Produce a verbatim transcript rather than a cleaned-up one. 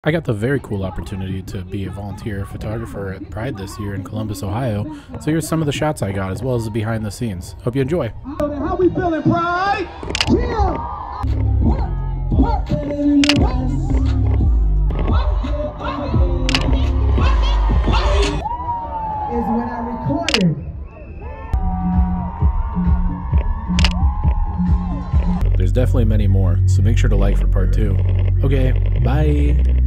I got the very cool opportunity to be a volunteer photographer at Pride this year in Columbus, Ohio. So here's some of the shots I got, as well as the behind the scenes. Hope you enjoy. How we feeling, Pride? Is when I recorded. There's definitely many more, so make sure to like for part two. Okay, bye!